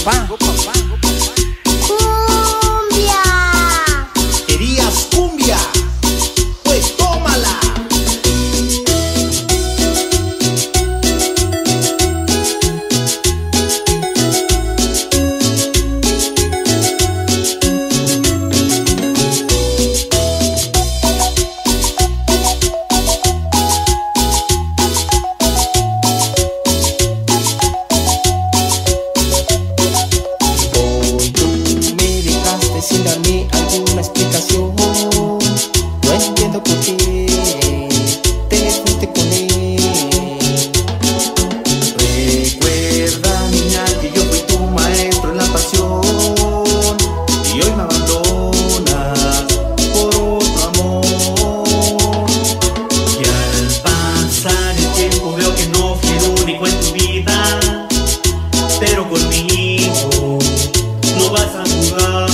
papá. ¡Cumbia! ¿Querías cumbia? Pues tómala. Sin darme alguna explicación, no entiendo por qué te fuiste con él. Recuerda, niña, que yo fui tu maestro en la pasión, y hoy me abandonas por otro amor. Y al pasar el tiempo veo que no fui el único en tu vida, pero conmigo no vas a jugar.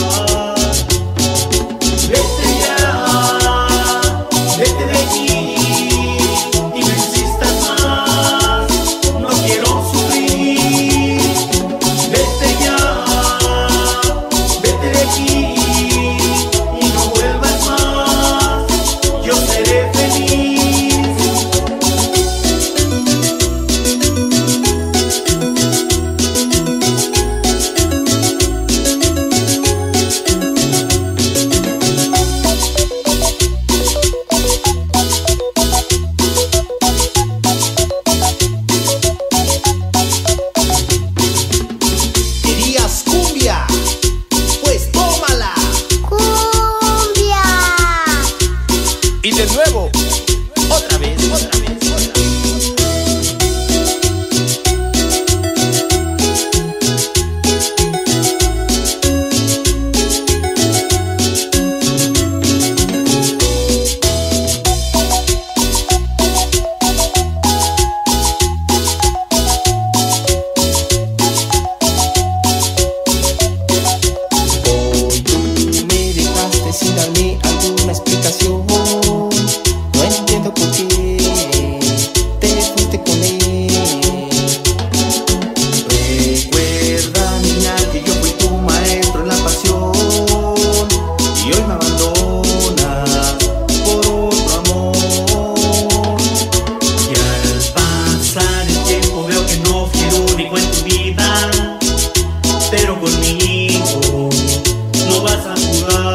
Y de nuevo, otra vez. Hoy tú me dejaste sin darme alguna explicación. No entiendo por qué te fuiste con él. Recuerda, niña, que yo fui tu maestro en la pasión, y hoy me abandonas por otro amor. Y al pasar el tiempo veo que no fui el único en tu vida, pero conmigo no vas a jugar.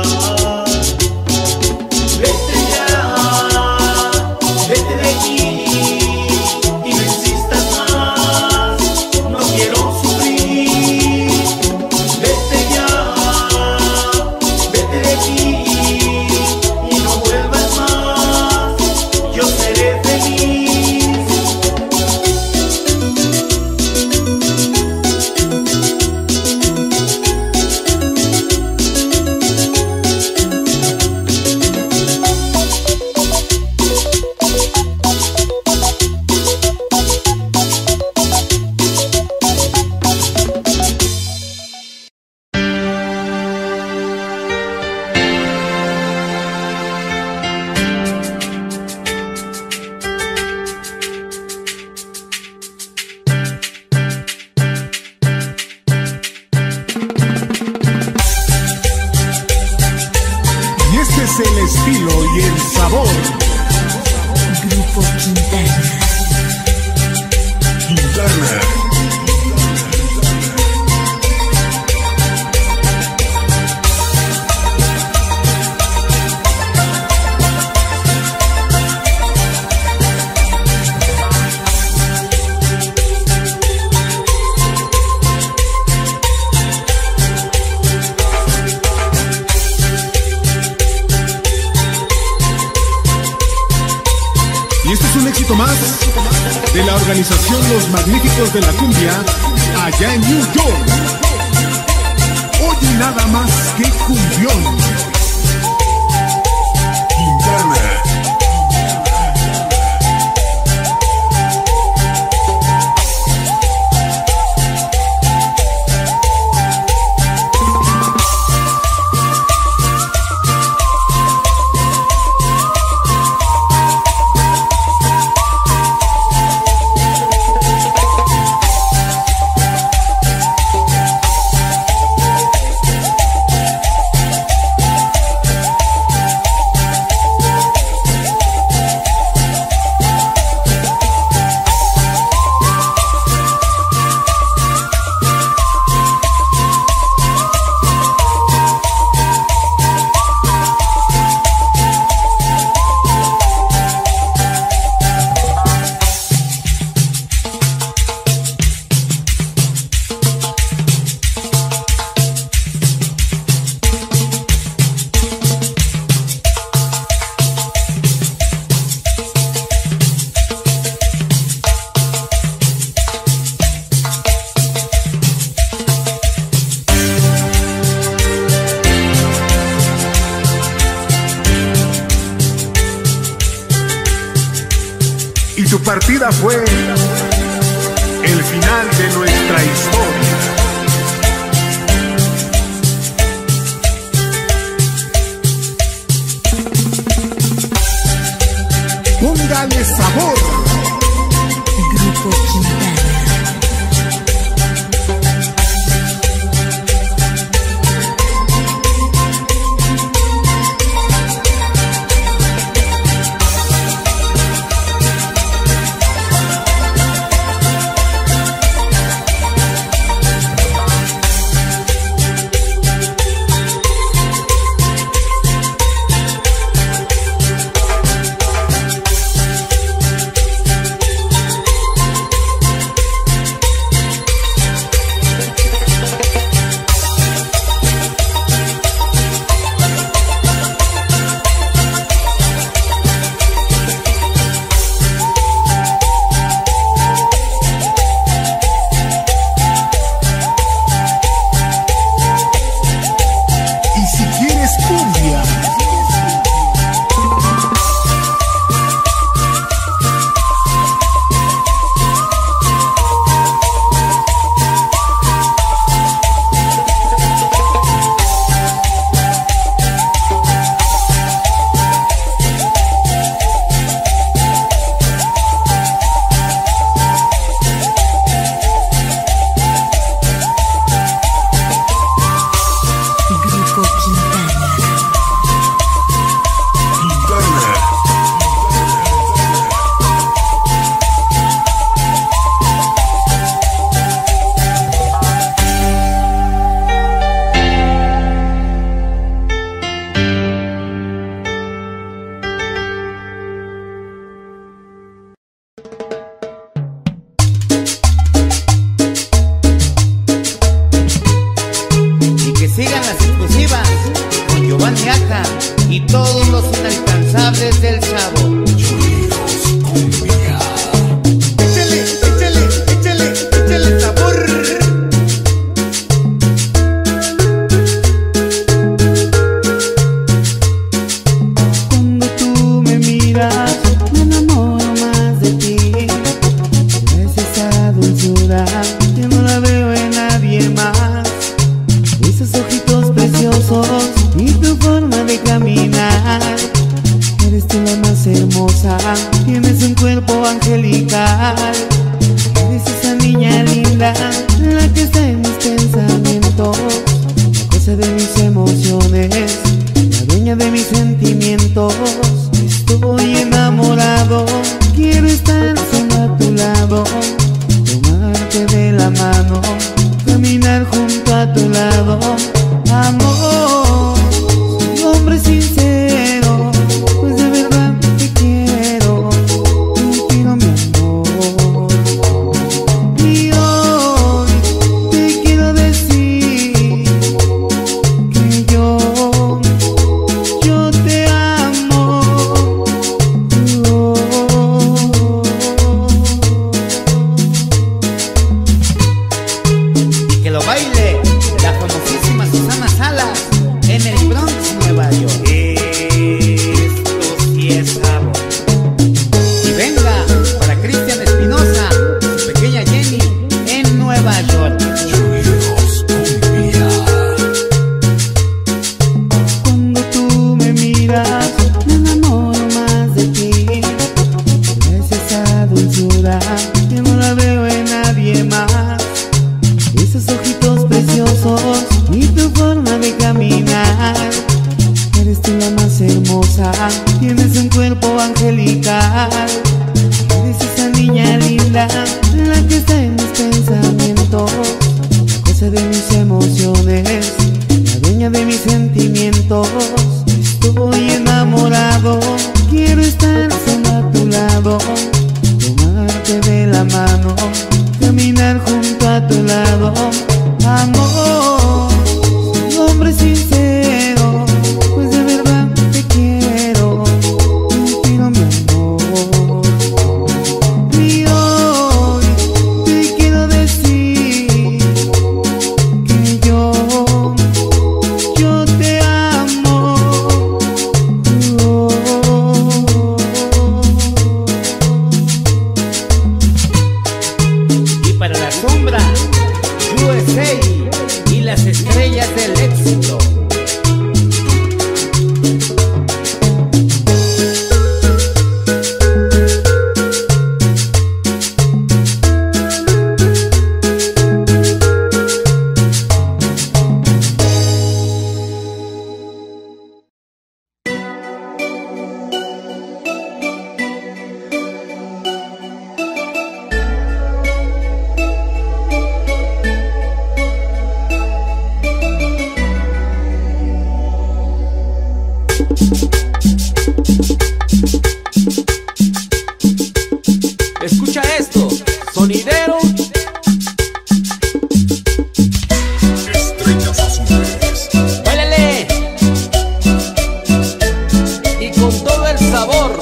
Es el estilo y el sabor. Grupo Quintana. Y este es un éxito más de la organización Los Magníficos de la Cumbia allá en New York. Oye nada más que cumbión. Quintana. Su partida fue el final de nuestra historia. Póngale sabor. Grupo Quintana. Sigan las exclusivas con Giovanni Aja y todos los inalcanzables del Chavo. Échale, échale, échale, échale sabor. Cuando tú me miras, me enamoro más de ti. Es esa dulzura que no la veo en nadie más. Esos ojitos preciosos y tu forma de caminar. Eres tú la más hermosa, tienes un cuerpo angelical. Eres esa niña linda, la que está en mis pensamientos, la cosa de mis emociones, la dueña de mis sentimientos. Estoy enamorado, quiero estar solo a tu lado, tomarte de la mano, caminar junto a tu lado. Amor, soy hombre sincero, pues de verdad te quiero, contigo mi amor. Y hoy te quiero decir que yo te amo. Y que lo baile la famosísima Susana Salas en el Bronx, Nueva York. Esto sí es sabor. Y venga para Cristian Espinosa, su pequeña Jenny en Nueva York. Cuando tú me miras, me enamoro más de ti. Es esa dulzura que no la veo en nadie más. Esos ojitos preciosos y tu forma de caminar. Eres tú la más hermosa, tienes un cuerpo angelical. Eres esa niña linda, la que está en mis pensamientos, la cosa de mis emociones, la dueña de mis sentimientos. Estoy enamorado, quiero estar solo a tu lado, tomarte de la mano, caminar junto a tu lado. Amor, soy hombre sincero, pues de verdad te quiero, contigo mi amor. Y hoy te quiero decir que yo te amo. Escucha esto, sonidero. Estrellas azules. Báilale. Y con todo el sabor.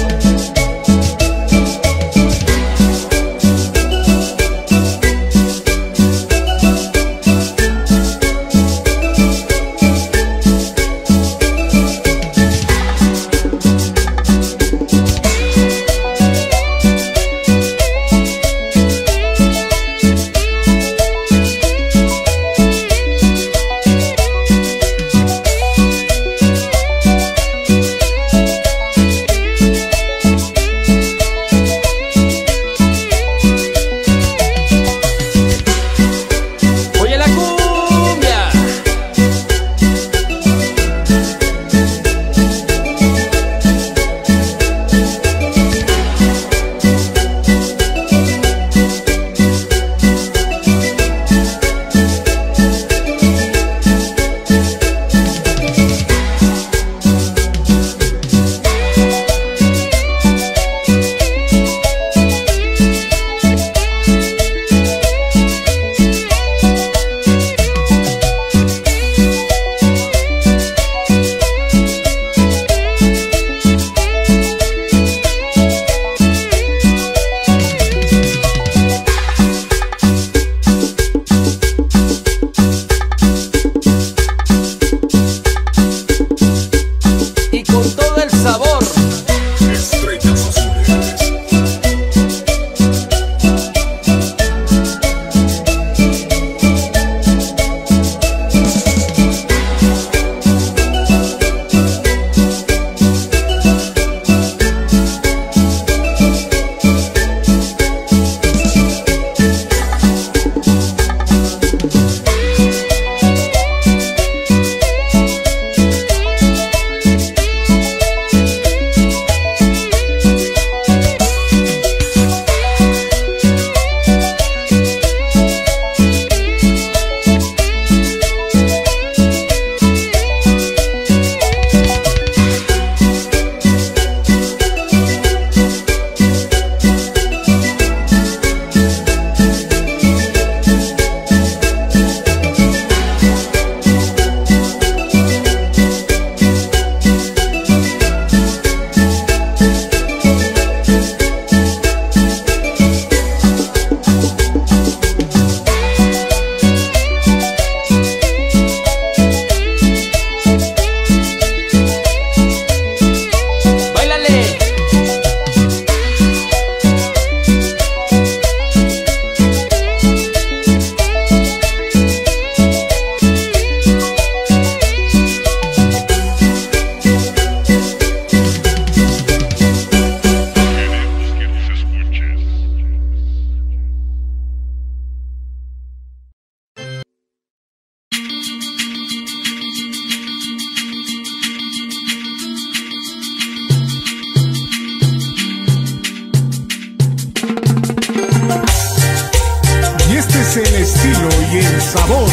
el estilo y el sabor.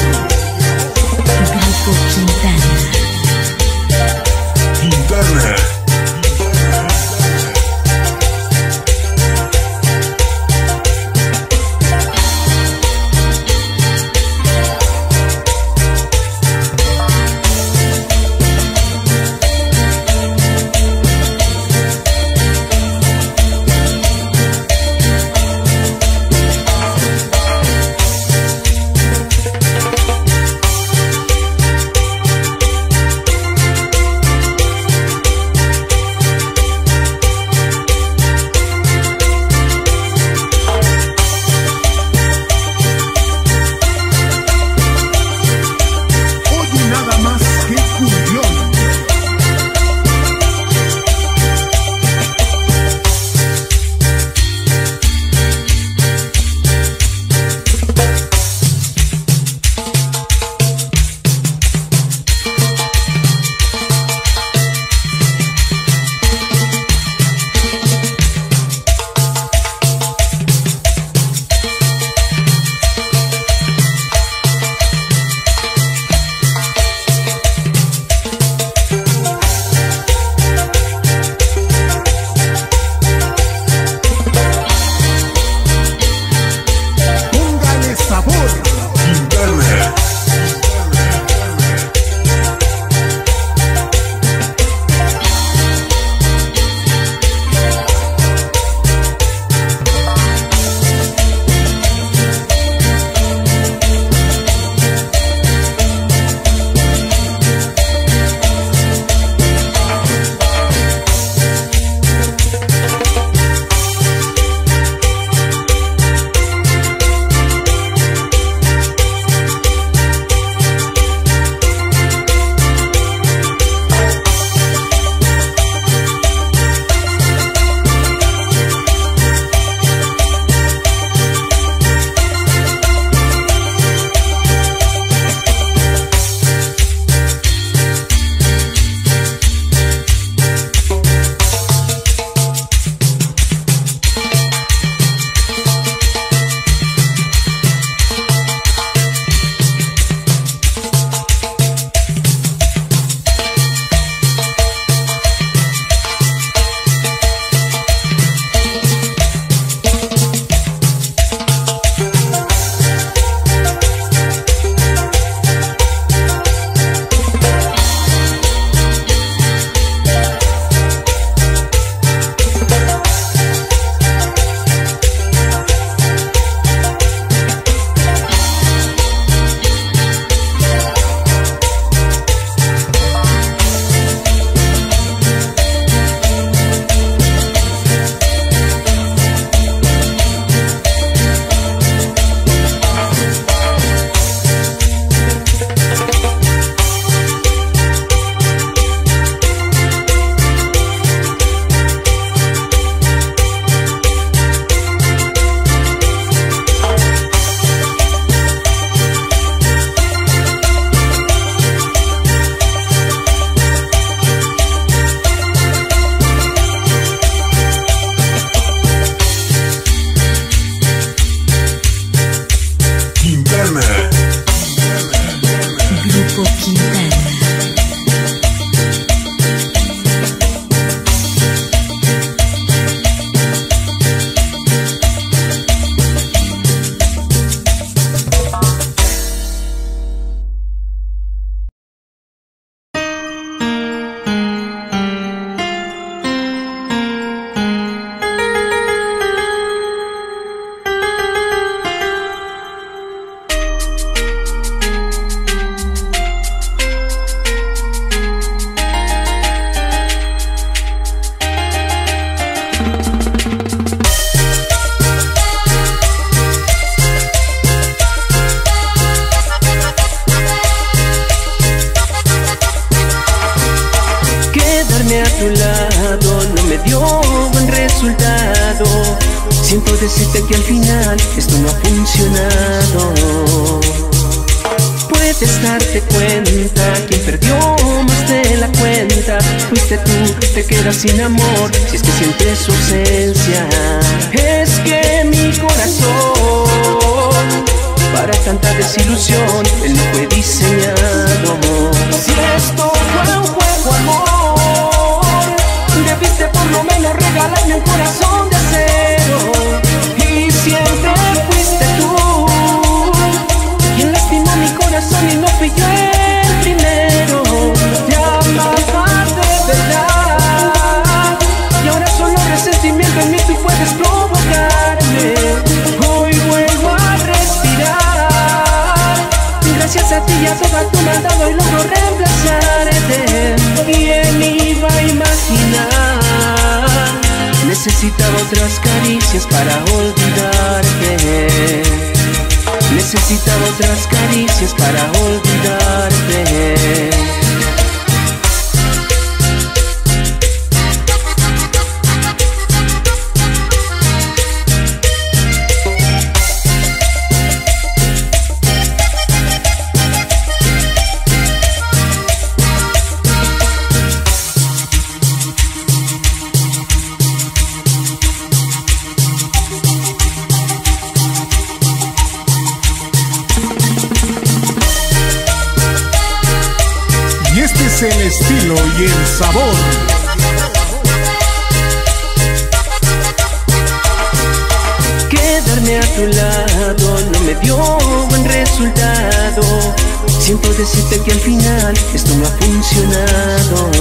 Grupo Quintana. Quintana. Quedarme a tu lado no me dio buen resultado. Siento decirte que al final esto no ha funcionado. Puedes darte cuenta, quien perdió más de la cuenta fuiste tú, te quedas sin amor si es que sientes su ausencia. Es que mi corazón para tanta desilusión él no fue diseñado. Si esto fue un juego, amor, debiste por lo menos regalarme un corazón de acero. Y siempre fuiste tú quien lastimó mi corazón y no fui yo el primero. Te amaba de verdad y ahora solo resentimiento en mí tú puedes provocarme. Hoy vuelvo a respirar gracias a ti y a toda tu maldad hoy logro reemplazarte. ¿Quién iba a imaginar? Necesitaba otras caricias para olvidarte. Necesitaba otras caricias para olvidarte. El estilo y el sabor. Quedarme a tu lado no me dio buen resultado. Siento decirte que al final esto no ha funcionado.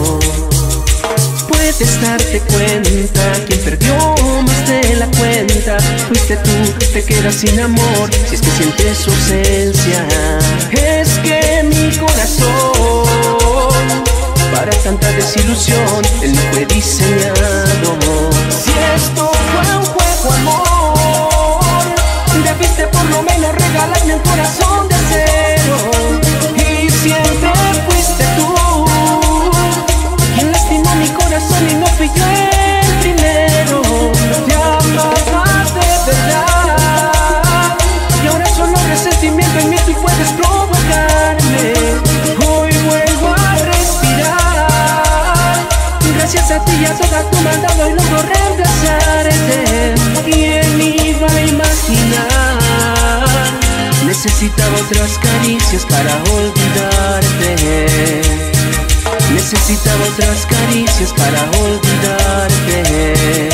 Puedes darte cuenta, quien perdió más de la cuenta fuiste tú, te quedas sin amor si es que sientes su ausencia. Es que mi corazón para tanta desilusión él no fue diseñado. Si esto fue un juego, amor, debiste por lo menos regalarme un corazón de acero. Y siempre fuiste tú quien lastimó mi corazón y no fui yo el primero. Te amaba de verdad y ahora solo resentimiento en mí tú puedes provocarme. Hoy vuelvo a respirar gracias a ti y a toda tu maldad hoy logro reemplazarte. ¿Quién iba a imaginar? Necesitaba otras caricias para olvidarte. Necesitaba otras caricias para olvidarte.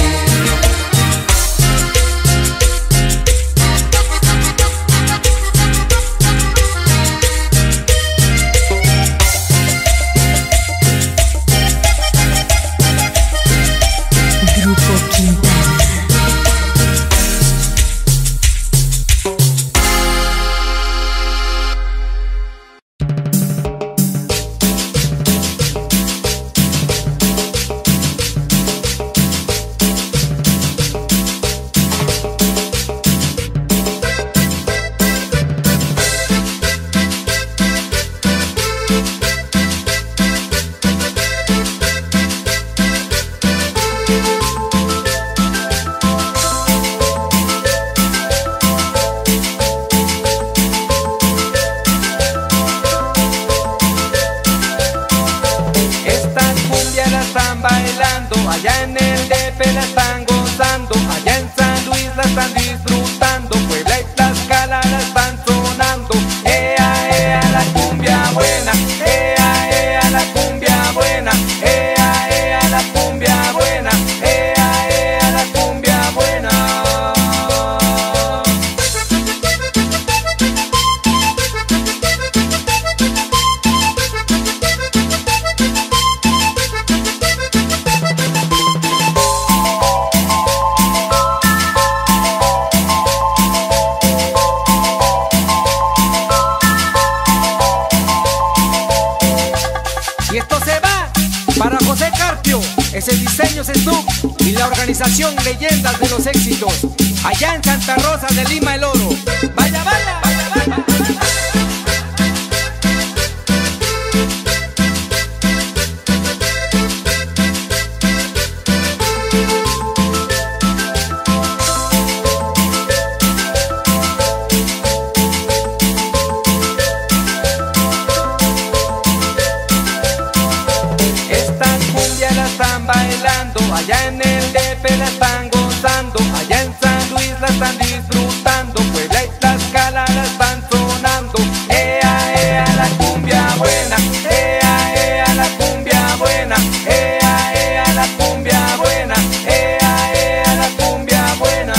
Allá en el DF la están gozando, allá en San Luis la están disfrutando, Puebla y Tlaxcala la están sonando. Ea, ea, la cumbia buena, ea, ea, la cumbia buena, ea, ea, la cumbia buena, ea, ea, la cumbia buena. Para José Carpio, ese diseño es Snoop y la organización Leyendas de los Éxitos, allá en Santa Rosa de Lima el Oro. ¡Vaya, vaya! ¡Vaya, vaya! están bailando, allá en el DF la están gozando, allá en San Luis la están disfrutando, Puebla y Tlaxcala la están sonando. Ea, ea, la cumbia buena, ea, ea, la cumbia buena, ea, ea, la cumbia buena, ea, ea, la cumbia buena.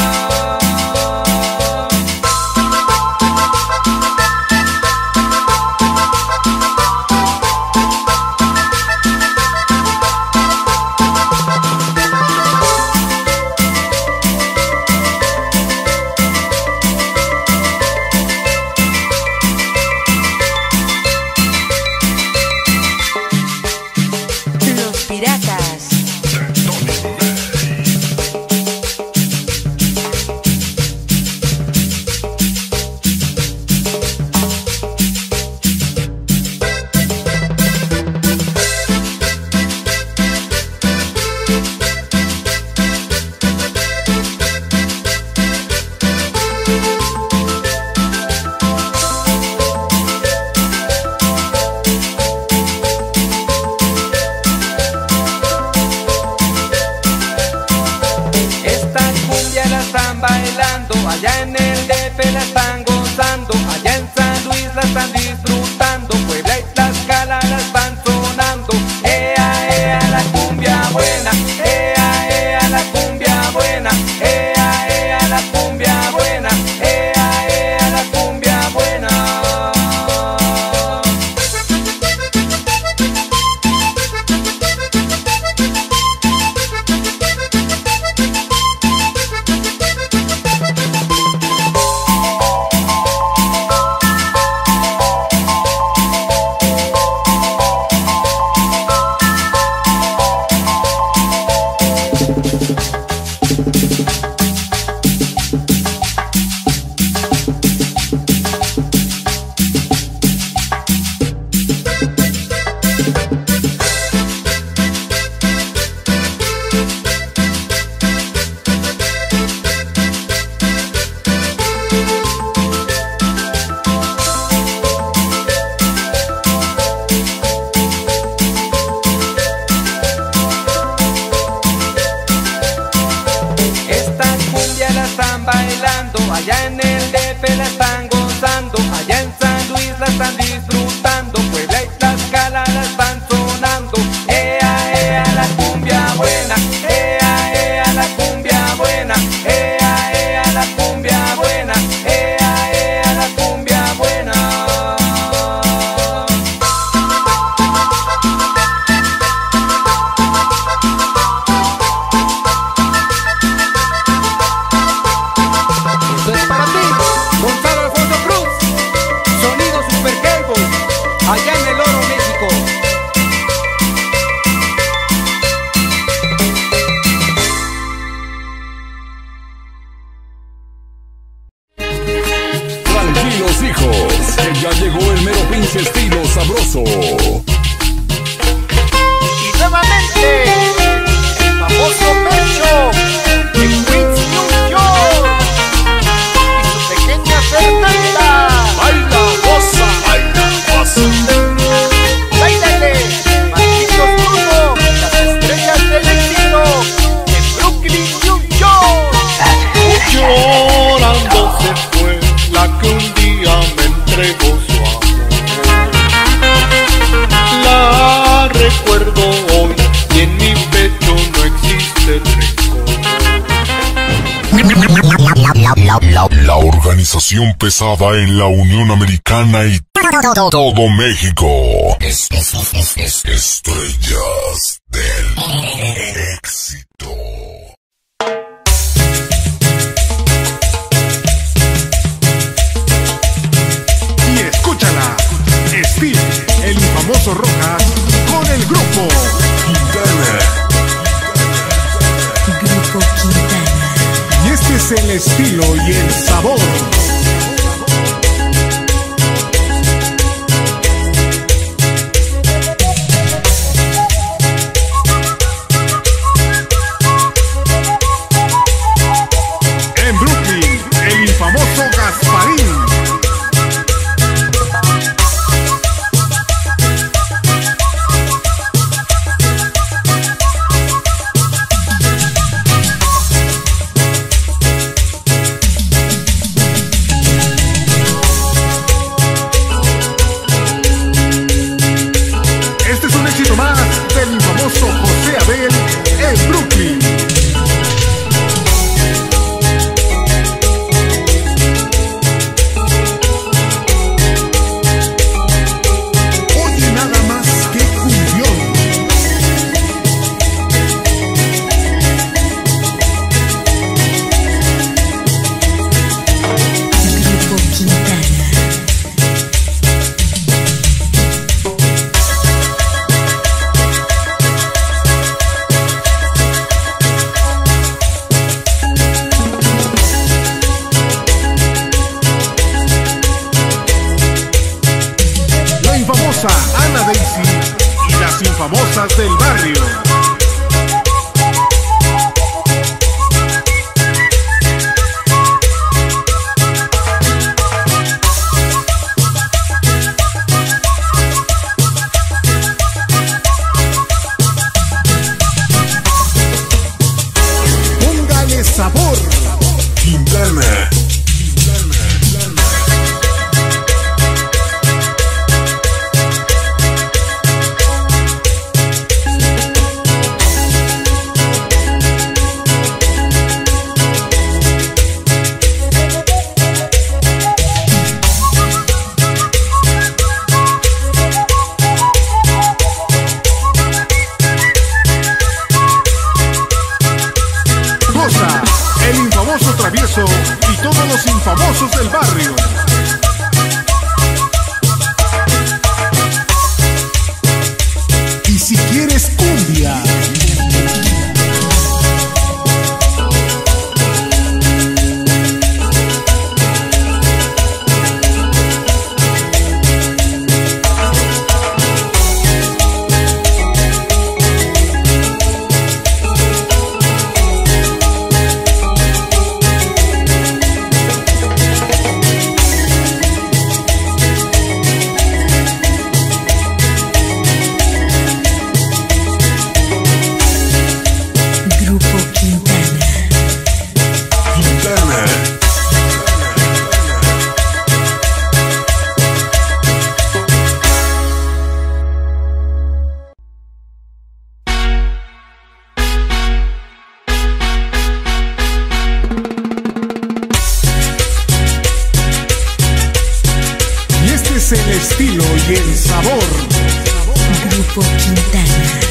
Los Piratas. Esta cumbia la están bailando, allá en el DF la están gozando, allá en San Luis la están disfrutando, Puebla y Tlaxcala la están sonando. Ea, ea, la cumbia buena, ea, ea, la cumbia buena, ea, ea, la cumbia buena, ea, ea, la cumbia buena. Esta cumbia la están bailando, allá en el DF la están gozando, allá en San Luis la están disfrutando, Puebla y Tlaxcala la están sonando. Ea, ea, la cumbia buena, ea, ea, la cumbia buena, ea, ea, la cumbia buena, ea, ea, la cumbia buena. Esto es para ti, Gonzalo Alfonso Cruz, sonido Super Kelbo, allá en el Oro, México. Tranquilos hijos, que ya llegó el mero pinche estilo sabroso. Y nuevamente, el famoso Pecho de Queens, New York, y su pequeña Fernanda. Baila, goza, báilale, Marquitos Bruno, las estrellas del éxito, en Brooklyn, New York. Llorando se fue la que un día me entregó su amor. La recuerdo hoy y en mi pecho no existe rencor. La organización pesada en la Unión Americana y todo México. Estrellas del éxito. Y escúchala, Steve, el infamoso Rojas, con el grupo Quintana. Grupo Quintana. Y este es el estilo y el sabor. En Brooklyn, el infamoso Gasparín. famoso José Abel, el Brooklyn. Oye nada más que cumbión. Grupo Quintana. La infamosa Ana Daisy y las infamosas del barrio. Póngale sabor. Quintana. Goza, el infamoso travieso y todos los infamosos del barrio. Y si quieres cumbia, Grupo Quintana. y este es el estilo y el sabor. Grupo Quintana.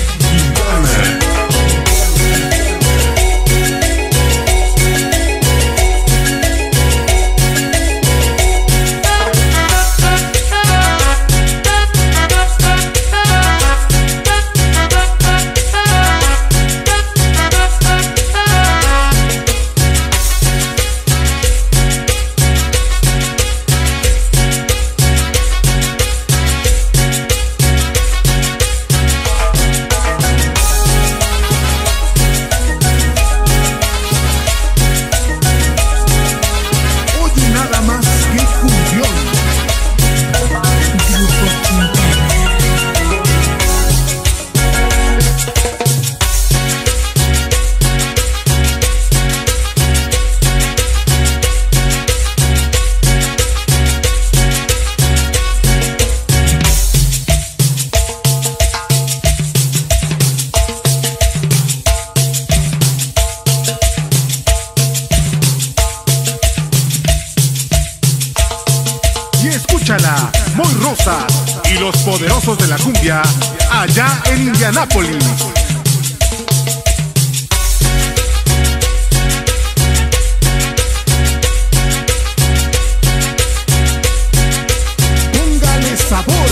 Oye nada más que cumbión. Grupo Quintana. Y escúchala, Muy Rosas y los poderosos de la cumbia allá en Indianápolis. Póngale sabor.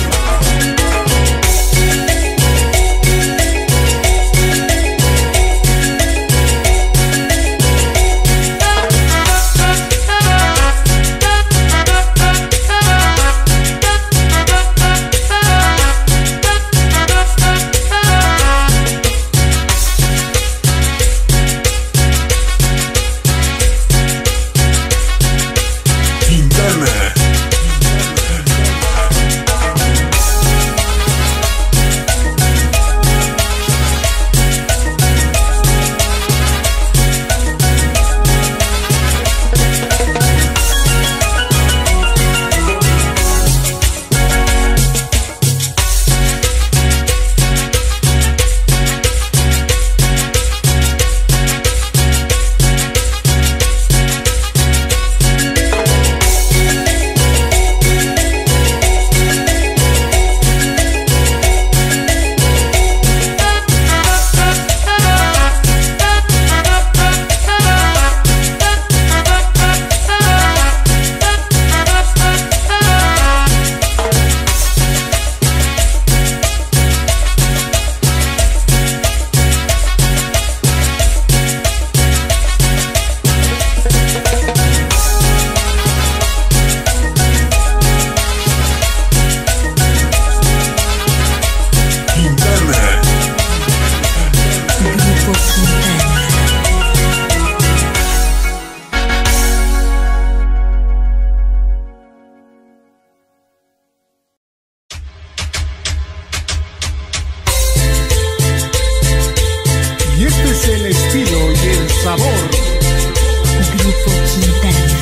Este es el estilo y el sabor. Grupo Quintana.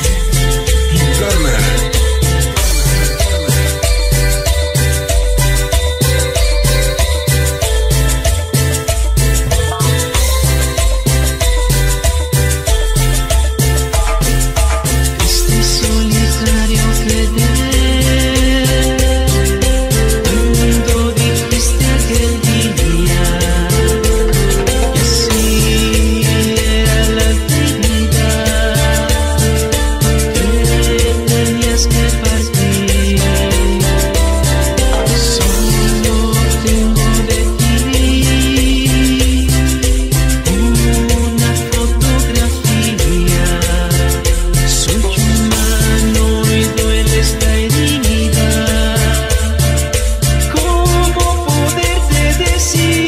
Este solitario querer, cuando dijiste aquel día, que así era la vida, que tenías que partir. Solo tengo de ti una fotografía. Soy humano y duele esta herida. ¿Cómo poderte decir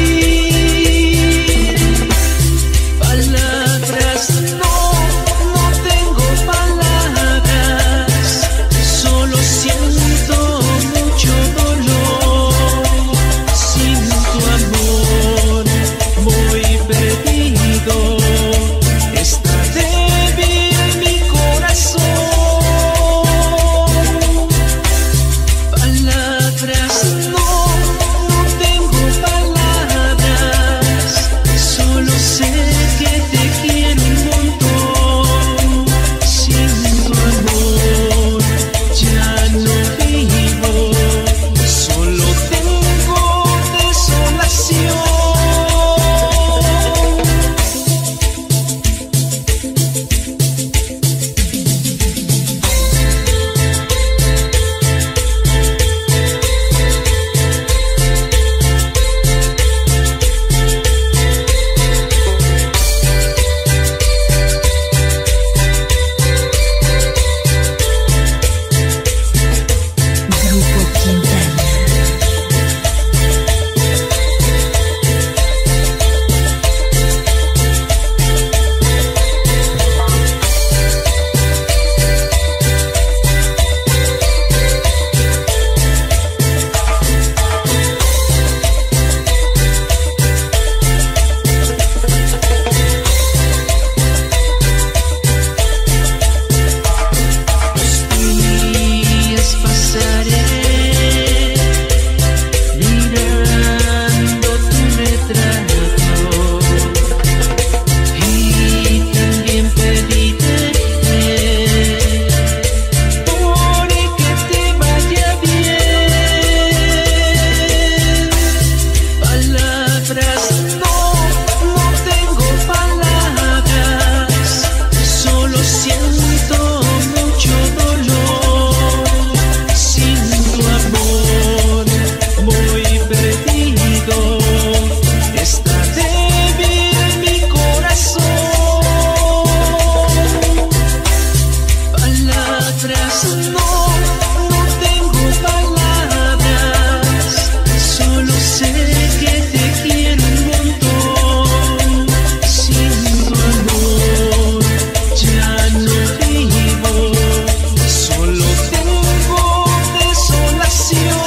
palabras? No tengo palabras. Solo siento mucho dolor. Sin tu amor voy perdido. Está débil mi corazón. Palabras, no tengo palabras. Solo sé que te quiero un montón. Sin tu amor ya no vivo. Solo tengo desolación. Grupo Quintana. Días pasaré mirando tu retrato y también pediré por que te vaya bien. Palabras, no tengo palabras. Solo siento mucho dolor. Sin tu amor voy perdido. Está débil mi corazón. Palabras, no tengo palabras. Solo sé que te quiero un montón. Sin tu amor ya no vivo. Solo tengo desolación.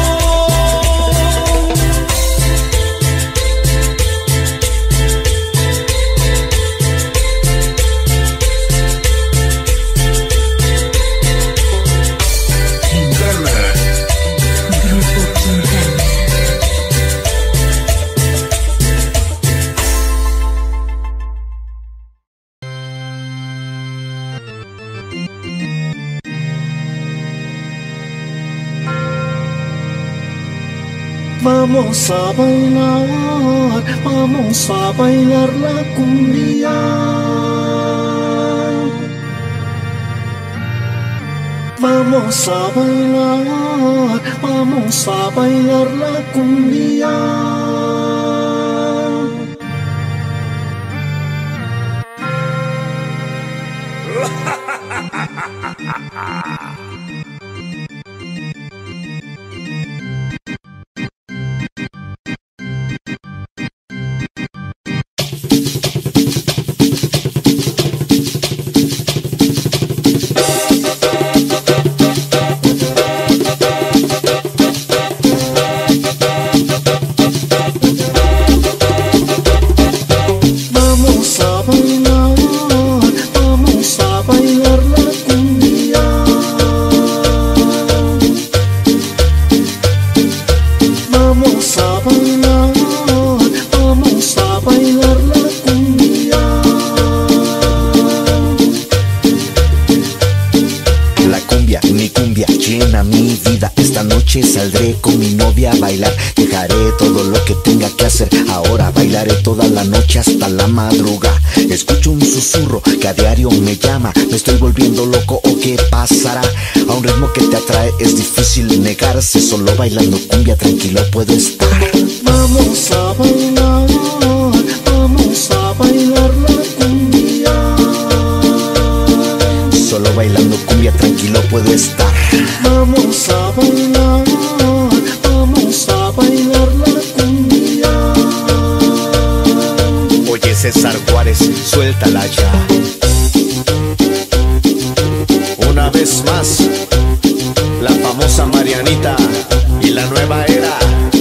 Grupo Quintana. Vamos a bailar la cumbia. Vamos a bailar la cumbia. bailar. Dejaré todo lo que tenga que hacer. Ahora bailaré toda la noche hasta la madrugada. Escucho un susurro que a diario me llama. ¿Me estoy volviendo loco o qué pasará? A un ritmo que te atrae es difícil negarse. Solo bailando cumbia tranquilo puedo estar. Vamos a bailar la cumbia. Solo bailando cumbia tranquilo puedo estar. Vamos a bailar la cumbia. Oye César Juárez, suéltala ya. Una vez más, la famosa Marianita y la nueva era.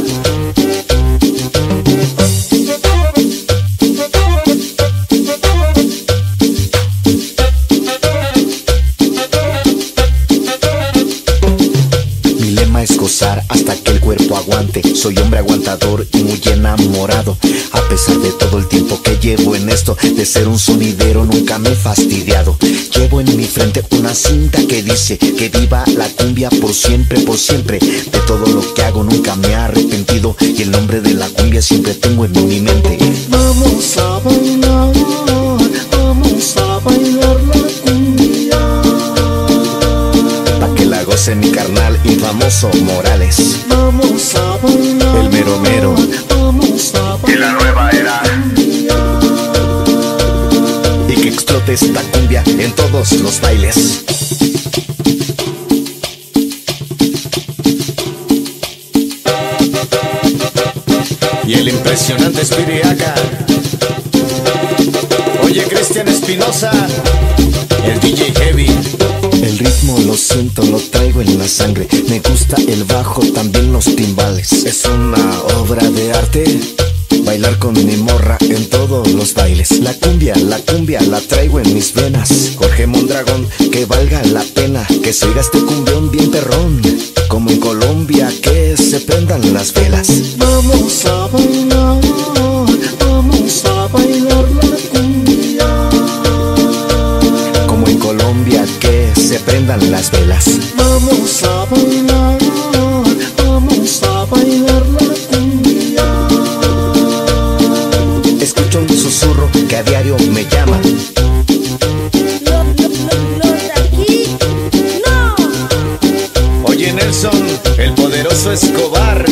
Es gozar hasta que el cuerpo aguante. Soy hombre aguantador y muy enamorado. A pesar de todo el tiempo que llevo en esto, de ser un sonidero nunca me he fastidiado. Llevo en mi frente una cinta que dice que viva la cumbia por siempre, por siempre. De todo lo que hago nunca me he arrepentido y el nombre de la cumbia siempre tengo en mi mente. Vamos a bailar la cumbia. Pa' que la goce mi carnal infamoso Morales. Vamos a bailar el mero mero. Vamos a bailar y la nueva era. Y que explote esta cumbia en todos los bailes. Y el impresionante Spiriaca. Oye Cristian Espinosa, el DJ Heavy. El ritmo lo siento, lo traigo en la sangre. Me gusta el bajo, también los timbales. Es una obra de arte bailar con mi morra en todos los bailes. La cumbia la traigo en mis venas. Jorge Mondragón, que valga la pena que se oiga este cumbión bien perrón. Como en Colombia, que se prendan las velas. Vamos a bailar la cumbia. Como en Colombia, que se prendan las velas. Vamos a bailar la cumbia. Escucho un susurro que a diario me llama. Oye Nelson, el poderoso Escobar.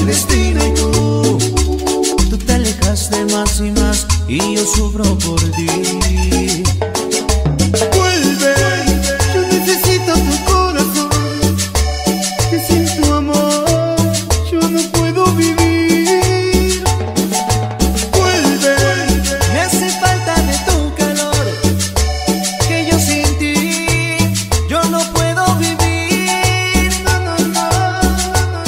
destino y tú te alejaste más y más y yo sufro por ti. Vuelve, yo necesito tu corazón, que sin tu amor yo no puedo vivir. Vuelve, me hace falta de tu calor, que yo sin ti yo no puedo vivir. No, no, no, no,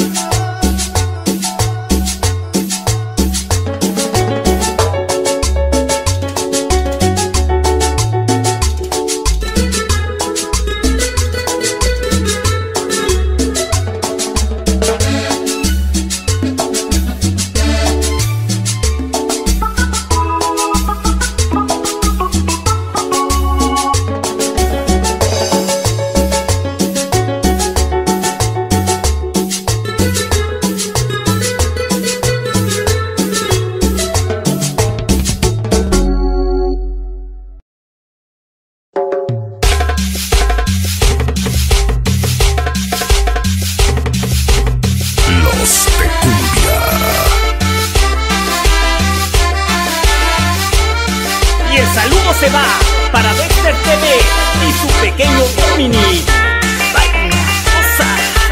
Y el saludo se va para Dexter TV y su pequeño Domini. ¡Vaya cosa!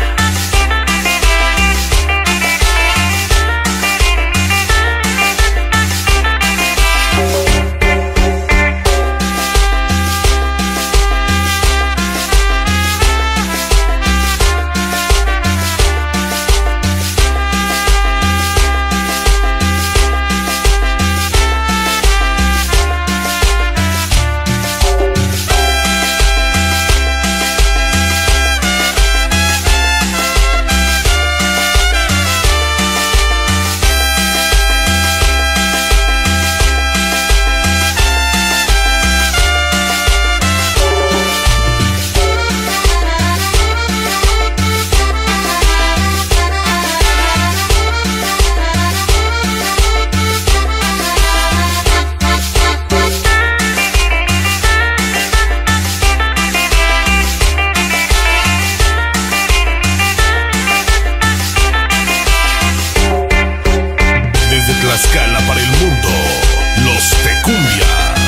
Tlaxcala para el mundo, los de cumbia.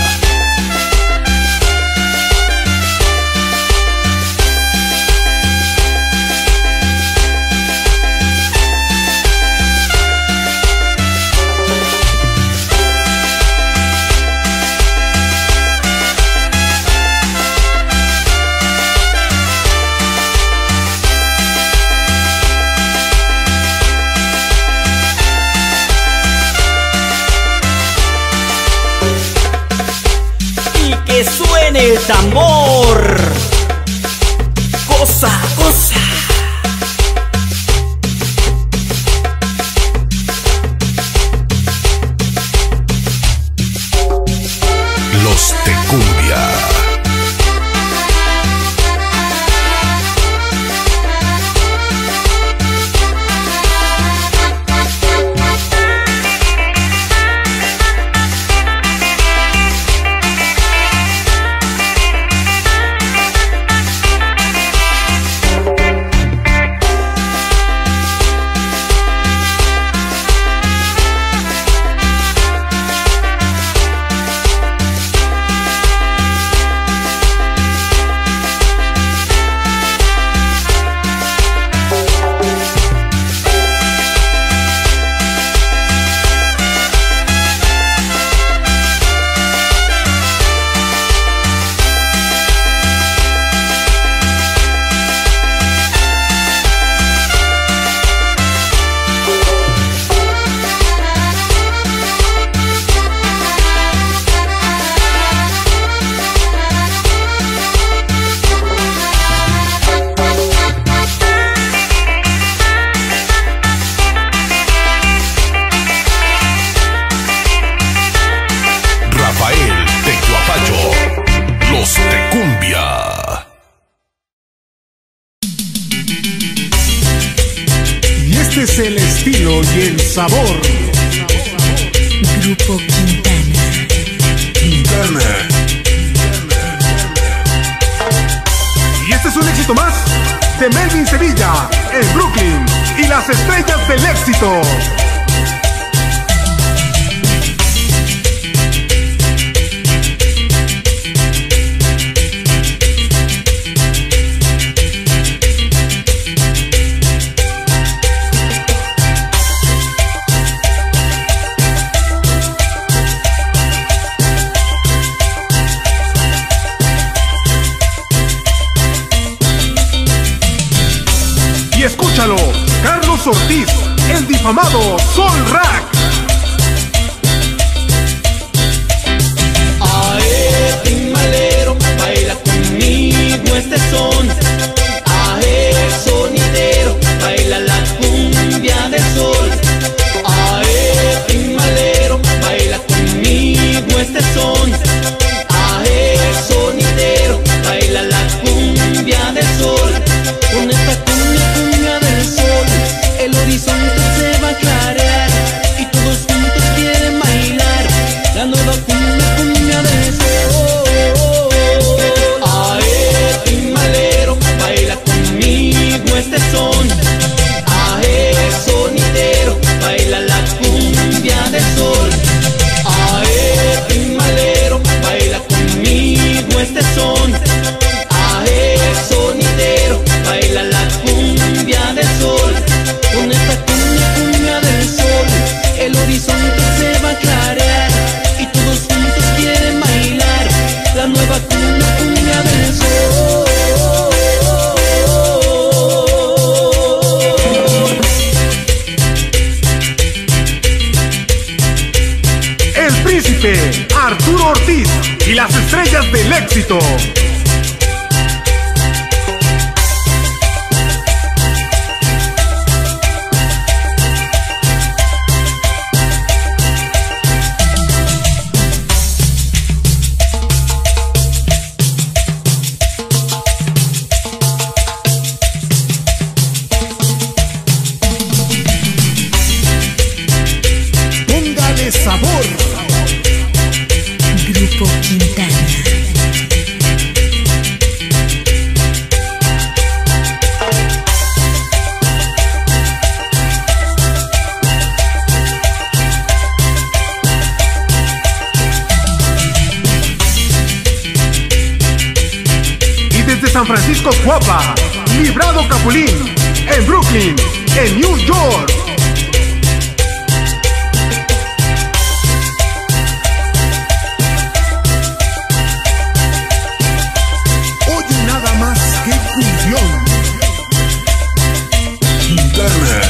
Que suene el tambor. Cosa, cosa. Los de cumbia. Los de cumbia. Y este es el estilo y el sabor. Grupo Quintana. Quintana. Y este es un éxito más de Melvin Sevilla. en Brooklyn y las estrellas del éxito. Y escúchalo, Carlos Ortiz, el difamado Sol Rack. Ae, timalero, baila conmigo este son. Ae, sonidero, baila la cumbia del sol. Ae, timalero, baila conmigo este son. Ae, sonidero, baila la cumbia del sol. Con esta cumbia del sol, el horizonte se va a clarear y todos juntos quieren bailar la nueva cumbia del sol. Ae, timalero, baila conmigo este son. Ae, sonidero, baila la cumbia del sol. Ae, timalero, baila conmigo este son. Ae, sonidero, baila la cumbia del sol. Con esta cumbia del sol, el horizonte se va a clarear y todos juntos quieren bailar la nueva cumbia del sol. El príncipe Arturo Ortiz y las estrellas del éxito. Póngale sabor. Grupo Quintana. Y desde San Francisco Guapa, Librado Capulín, en Brooklyn, en New York. Oye nada más que cumbión. Quintana.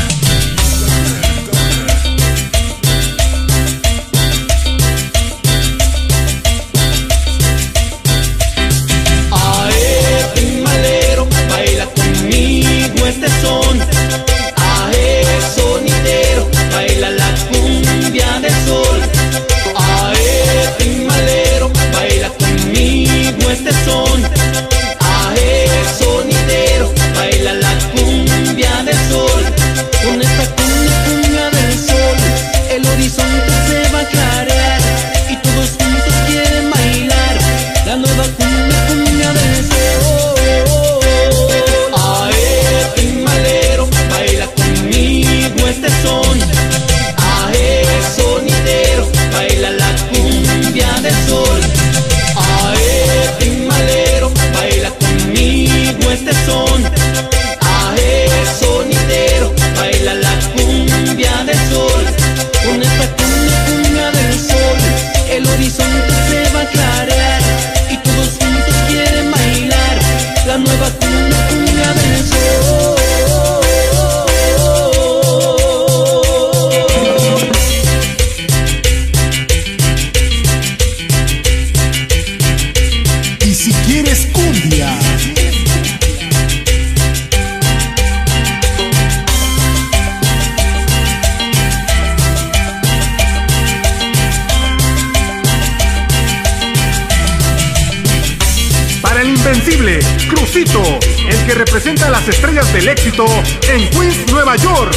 Ae, timalero, baila conmigo este son. Ae, sonidero, baila la cumbia del sol. Ae, timalero, baila conmigo este son. Ae, sonidero, baila la cumbia del sol. Con esta cumbia del sol, el horizonte se va a clarear y todos juntos quieren bailar la nueva cumbia del sol. Ae, timalero, baila conmigo este son. Ae, sonidero, baila la cumbia del sol. Ae, timalero, baila conmigo este son. Ae, sonidero, baila la cumbia del sol. Con esta cumbia del sol, el horizonte se va a clarear y todos juntos quieren bailar la nueva cumbia del sol. Y si quieres cumbia, Para el invencible Crucito, el que representa a las estrellas del éxito en Queens, Nueva York.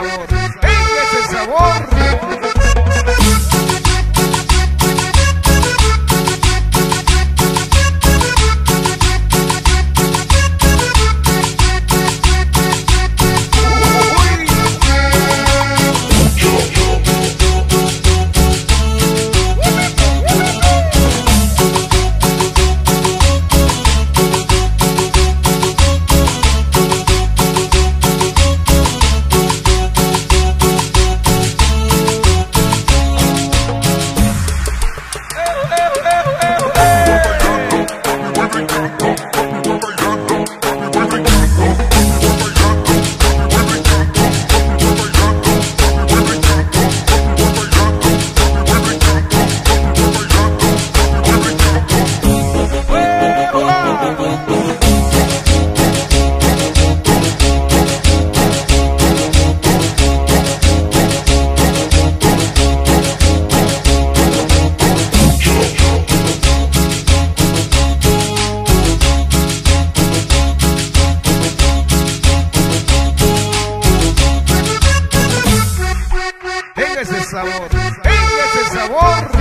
sabor, venga ese sabor. Sabor, venga ese sabor.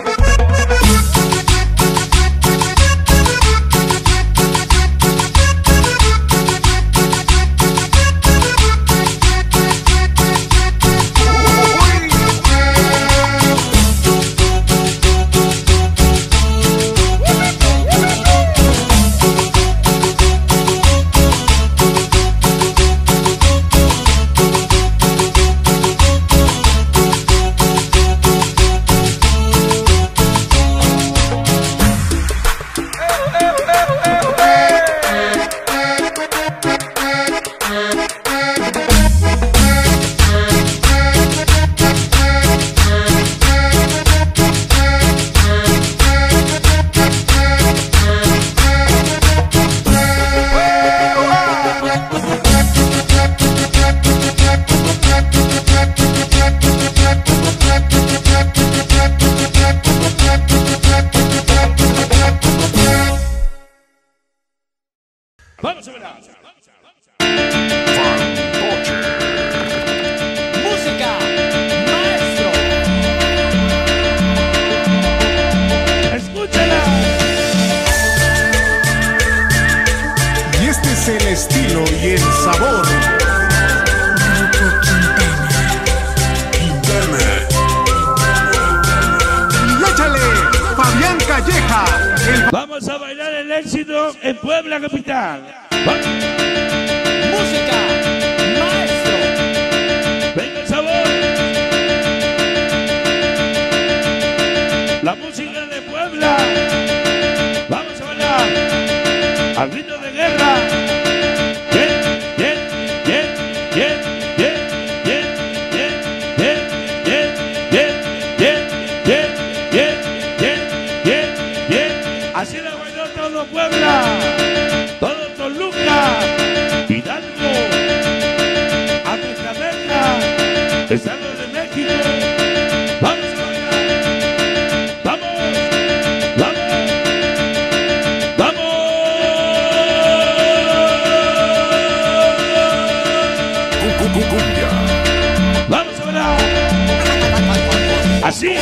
Vamos a ver. Música, maestro. Escúchala. Y este es el estilo y el sabor. Grupo Quintana. Y échale, Fabián Calleja. Vamos a bailar el éxito en Puebla capital. Música, maestro. Venga el sabor. La música de Puebla. Vamos a bailar al ritmo de guerra. Así la bailó todo Puebla, todo Toluca, Hidalgo, Amecameca, Estado de México. Vamos a bailar. Vamos, vamos, vamos. Cumbia. Vamos a bailar. Así.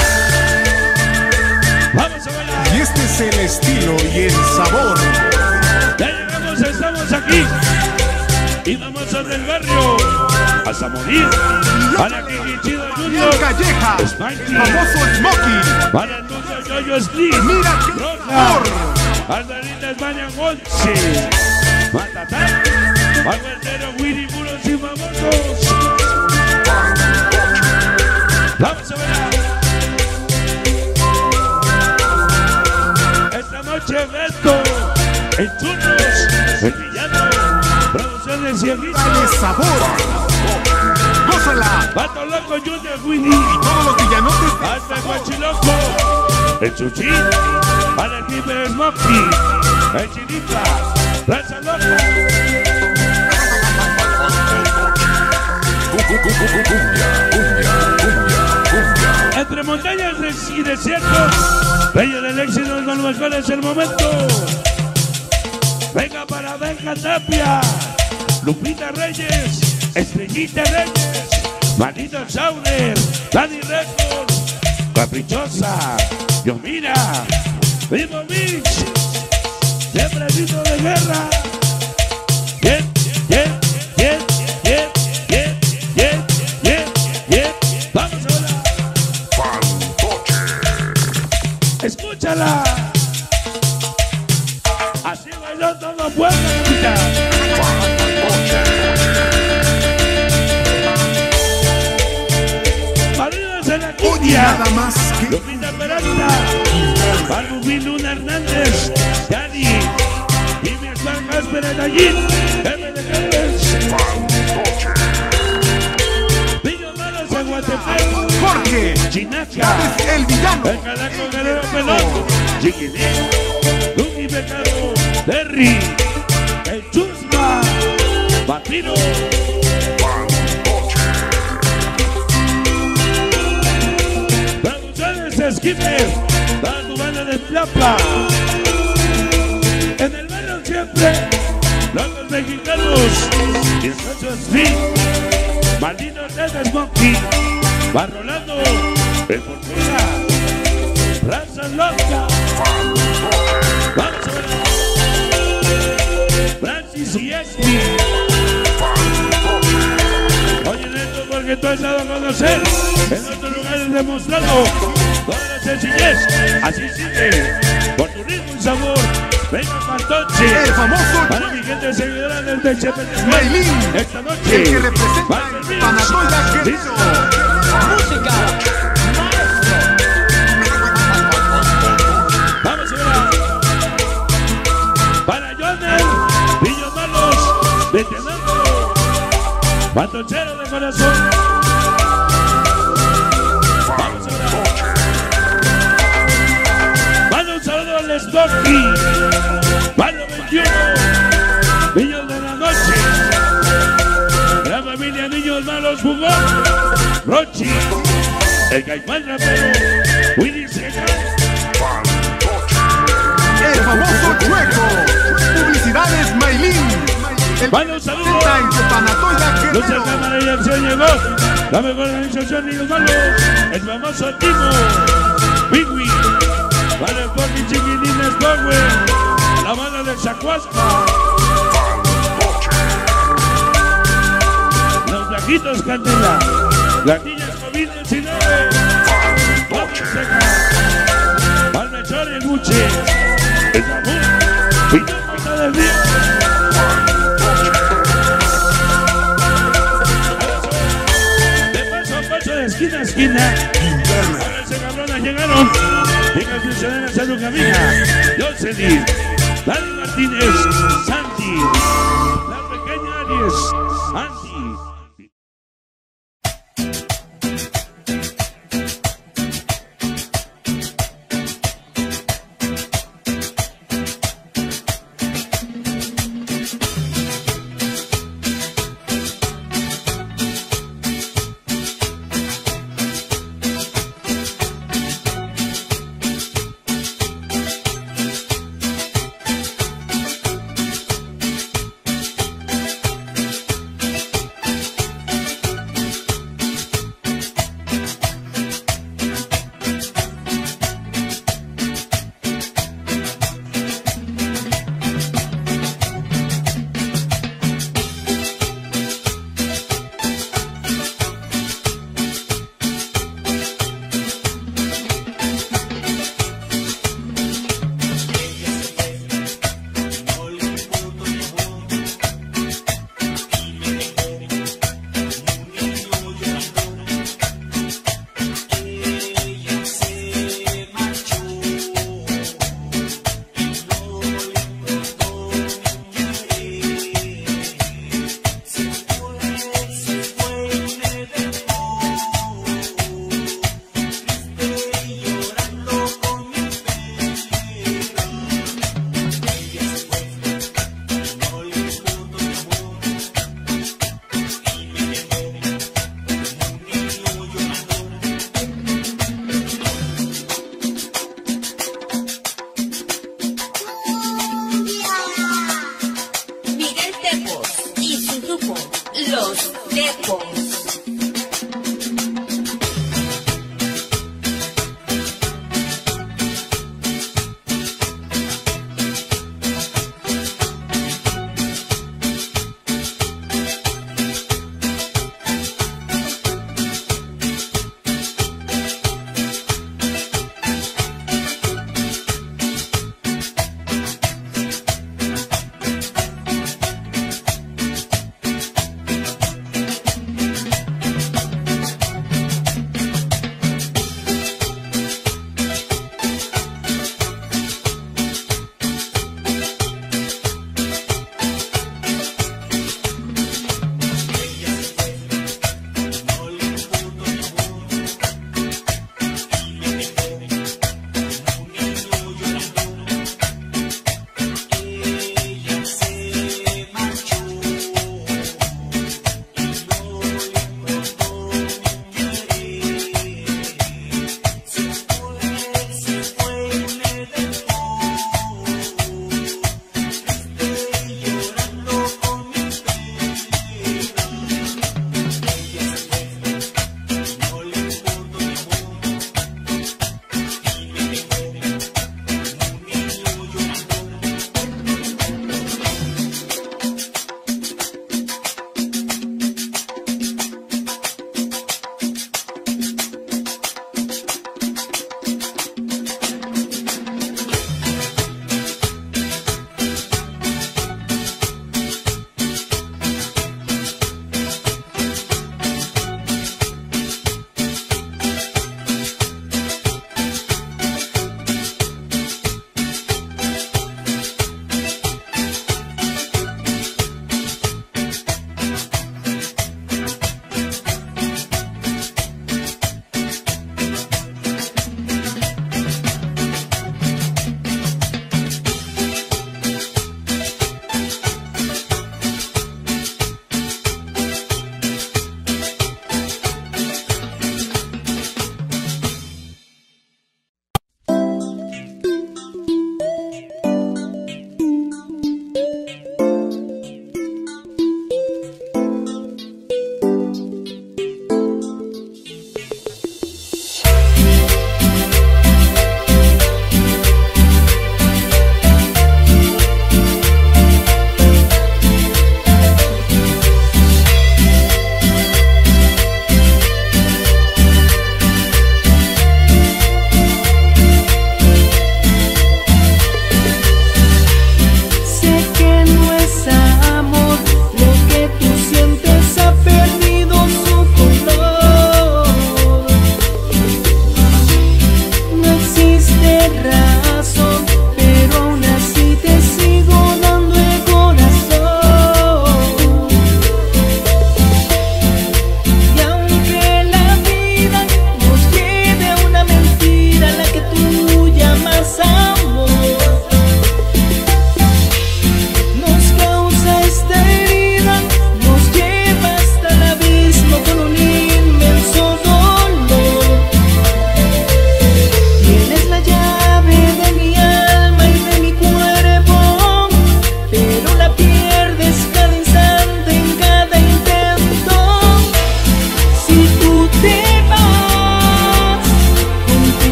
Vamos a bailar. Y este es el estilo y el sabor. Ya llegamos, estamos aquí. Y vamos a del barrio hasta morir. Para que Chido Junior, Calleja, Spanky, famoso Smokey. para el mundo Yoyo Slim, Mira qué Roja, sabor. Aldarita España Gonce, Matatán, Aguantero, Willy, Muros y Famosos. Vamos a ver. Esta noche Beto, en Churros, el Villano, Producciones y Elisa. Dale sabor. Gózala. Vato Loco, Junior, Willy. Y todos los villanotes. Hasta el Guachiloco, el Chuchín, para el Piper Smokey, el Chinipa, Raza Loca. Entre montañas y desiertos, Reyes del éxito con los mejores es el momento. Venga para Benja Tapia, Lupita Reyes, Estrellita Reyes, Manito Sauder, Dani Records, Caprichosa, Yomira, Vivo Beach, siempre grito de guerra. Bien, bien, bien, bien, bien, bien, bien, bien. Vamos ahora. Escúchala. Así bailó todo Puebla, capitán. Maridos en la cumbia. Nada más que Lupita Peralta, Barbubín Luna Hernández, Dani, Jimmy Juan Casper Edallín, M de Gálvez, Villo Malos en Guatepec, Jorge Chinaca, el villano. el Calaco Guerrero Pelón, Chiquitín, Lucky Pecado, Terry, el Chusma, Patino, Producciones Skipper, toda tu banda de Plapa. En el barrio siempre, locos mexicanos, 18 Street, Maldito Ted Smoky, va Rolando, el Fortuna, Raza Loca, vamos a ver, Francis y Espi. Oye, Neto, porque tú has dado a conocer en otros lugares demostrado toda la sencillez. Así sigue, por tu ritmo y sabor. Venga, Pantoche, El famoso para mi gente seguidora del DCP Maylin, esta noche, el que representa va a servir. Panatoya Guerrero. Música, Vamos a ver. Para Jonel, Villos Malos, de Tenango, Pantochero de corazón. Vamos a ver. Manda un saludo al Stocky, Palo 21, Niños de la Noche, Gran Familia Niños Malos Fugón, Rochi, el Caimán Rapero, Willy Seca. El famoso Chueco. Publicidades Maylin. El Manda un saludo. presenta en Panatoya Lucha Guerrero. Cámara y Acción llegó. La mejor organización de Niños Malos, el famoso Timo, Bigui, para el Pocky Chiquilines Power, la banda del Zacuaspa, los Blaquitos Candela, las niñas COVID-19, Vamos Seca, Palmechor y el Buche, el Ramón, y todo del día. De paso a paso, de esquina a esquina, ahora ese cabrona llegaron. Chicas misioneras Salud Camina, Jocelyn, Dani Martínez, Santi, la pequeña Aries, Andy. grupos.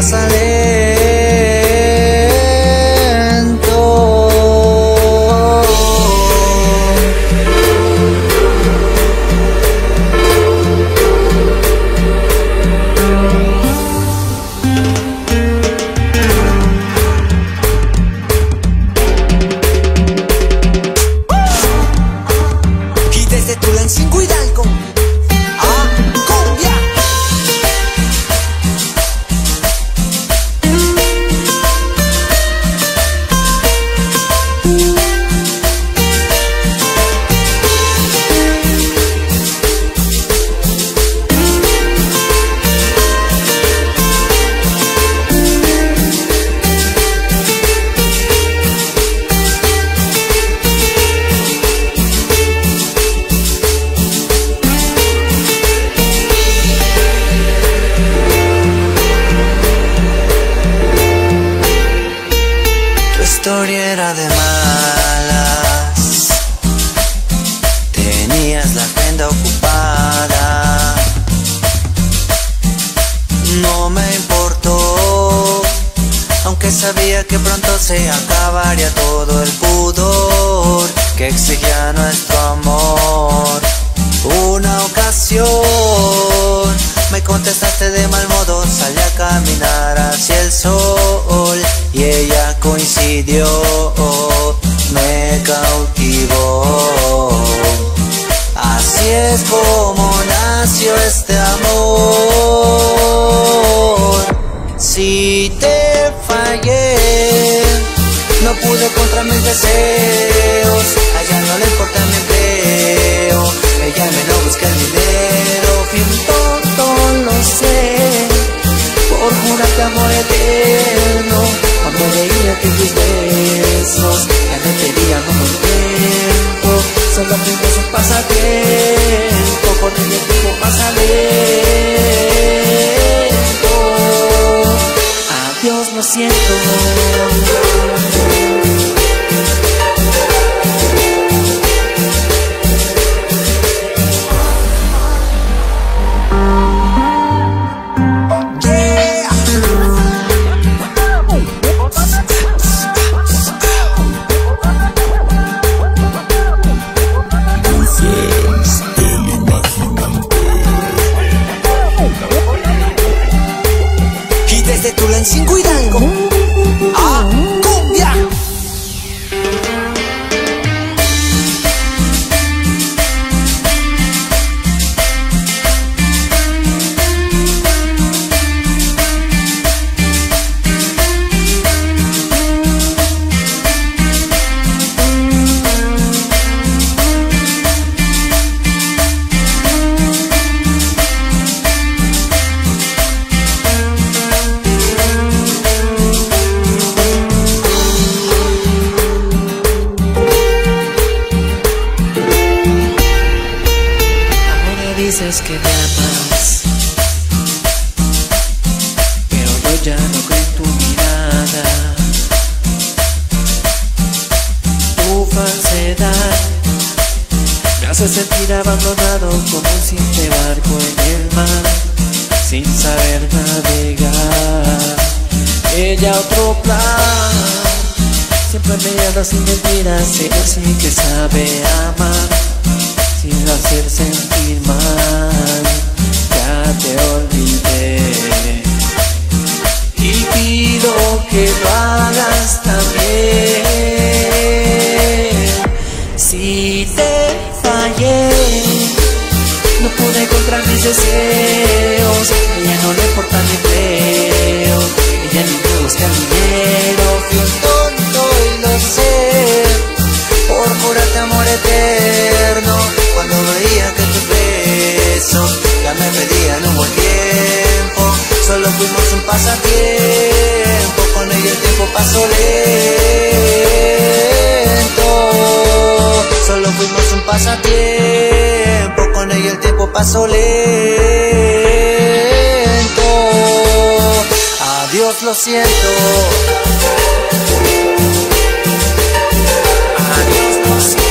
pasa lento. Y desde Tulancingo, Hidalgo, a cumbia. Tu historia era de malas, tenías la agenda ocupada. No me importó, aunque sabía que pronto se acabaría todo el pudor que exigía nuestro amor. Una ocasión me contestaste de mal modo, salí a caminar hacia el sol y ella coincidió, me cautivó. Así es como nació este amor. Si te fallé, no pude contra mis deseos, a ella no le importa mi empleo, ella me lo busca el dinero, fui un tonto, lo sé, por jurarte amor eterno, cuando veía que tus besos ya no pedían como el tiempo, solo fuimos un pasatiempo, con el tiempo pasa lento. Adiós, lo siento. Y desde Tulancingo, Hidalgo, a cumbia. Dices que me amas, pero yo ya no creo en tu mirada. Tu falsedad me hace sentir abandonado como un simple barco en el mar, sin saber navegar. Ella otro plan, siempre me habla sin mentiras, ella sí que sabe amar, sin hacer sentir mal, ya te olvidé. Y pido que lo hagas también. Si te fallé, no pude contra mis deseos, ella no le importa mi empleo, ella ni me busca dinero, fui un tonto y lo sé, por jurarte amor eterno, cuando veía que tus besos ya me pedían un buen tiempo, solo fuimos un pasatiempo, con ella el tiempo pasó lento. Solo fuimos un pasatiempo, con ella el tiempo pasó lento. Adiós, lo siento. Adiós, lo siento.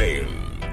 Style.